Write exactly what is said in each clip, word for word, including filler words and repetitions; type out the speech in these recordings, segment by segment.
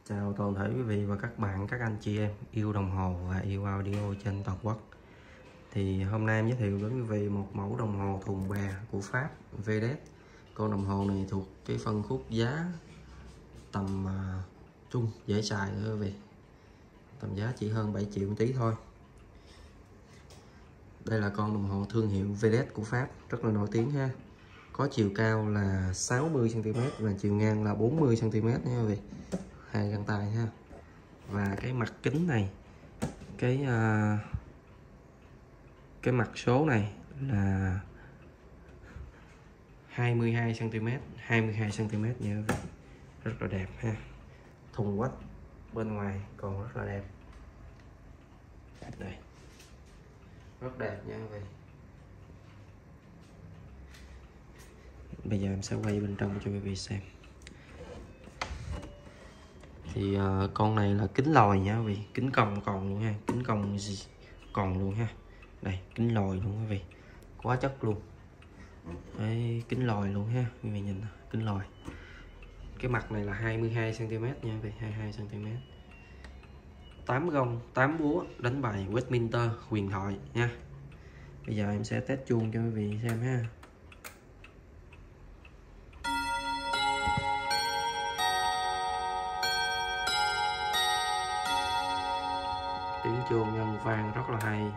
Chào toàn thể quý vị và các bạn, các anh chị em yêu đồng hồ và yêu audio trên toàn quốc. Thì hôm nay em giới thiệu đến quý vị một mẫu đồng hồ thùng bè của Pháp vê đê ét. Con đồng hồ này thuộc cái phân khúc giá tầm uh, trung dễ xài thôi quý vị. Tầm giá chỉ hơn bảy triệu một tí thôi. Đây là con đồng hồ thương hiệu vê đê ét của Pháp, rất là nổi tiếng ha. Có chiều cao là sáu mươi xăng ti mét và chiều ngang là bốn mươi xăng ti mét nha quý vị. Hai găng tay ha. Và cái mặt kính này, cái uh, cái mặt số này là hai mươi hai xăng ti mét, hai mươi hai xăng ti mét nha quý vị. Rất là đẹp ha. Thùng quách bên ngoài còn rất là đẹp. Đây. Rất đẹp nha quý vị. Bây giờ em sẽ quay bên trong cho quý vị xem. Thì uh, con này là kính lòi nha quý vị, kính cong còn luôn ha, kính cong gì còn luôn ha. Đây, kính lòi luôn quý vị, quá chất luôn. Đấy, kính lòi luôn ha, quý vị nhìn kính lòi. Cái mặt này là hai mươi hai xăng ti mét nha quý vị, hai mươi hai xăng ti mét. tám gông, tám búa, đánh bài Westminster huyền thoại nha. Bây giờ em sẽ test chuông cho quý vị xem ha. Tiếng chuông ngân vang rất là hay.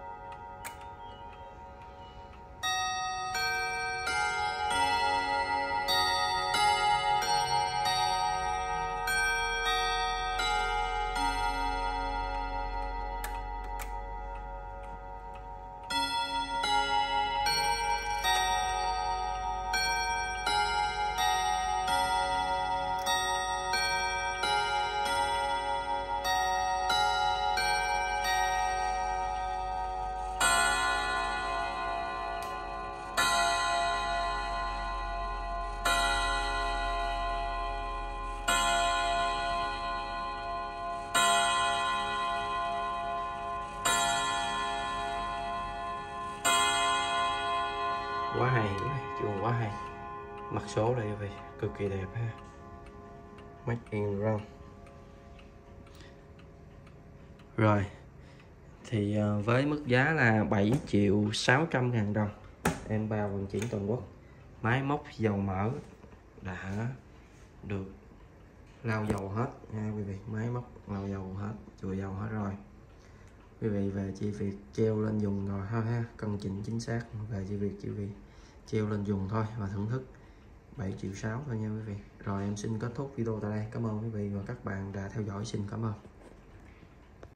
Quá hay, chuông quá hay. Mặt số đây quý vị, cực kỳ đẹp ha. Made in Iran. Rồi. Thì với mức giá là bảy triệu sáu trăm ngàn đồng, em bao vận chuyển toàn quốc. Máy móc dầu mỡ đã được lau dầu hết nha quý vị, máy móc lau dầu hết, chùi dầu hết rồi. Quý vị về chỉ việc treo lên dùng rồi thôi ha, cân chỉnh chính xác, về chỉ việc chỉ việc treo lên dùng thôi và thưởng thức. Bảy triệu sáu thôi nha quý vị. Rồi em xin kết thúc video tại đây. Cảm ơn quý vị và các bạn đã theo dõi, xin cảm ơn.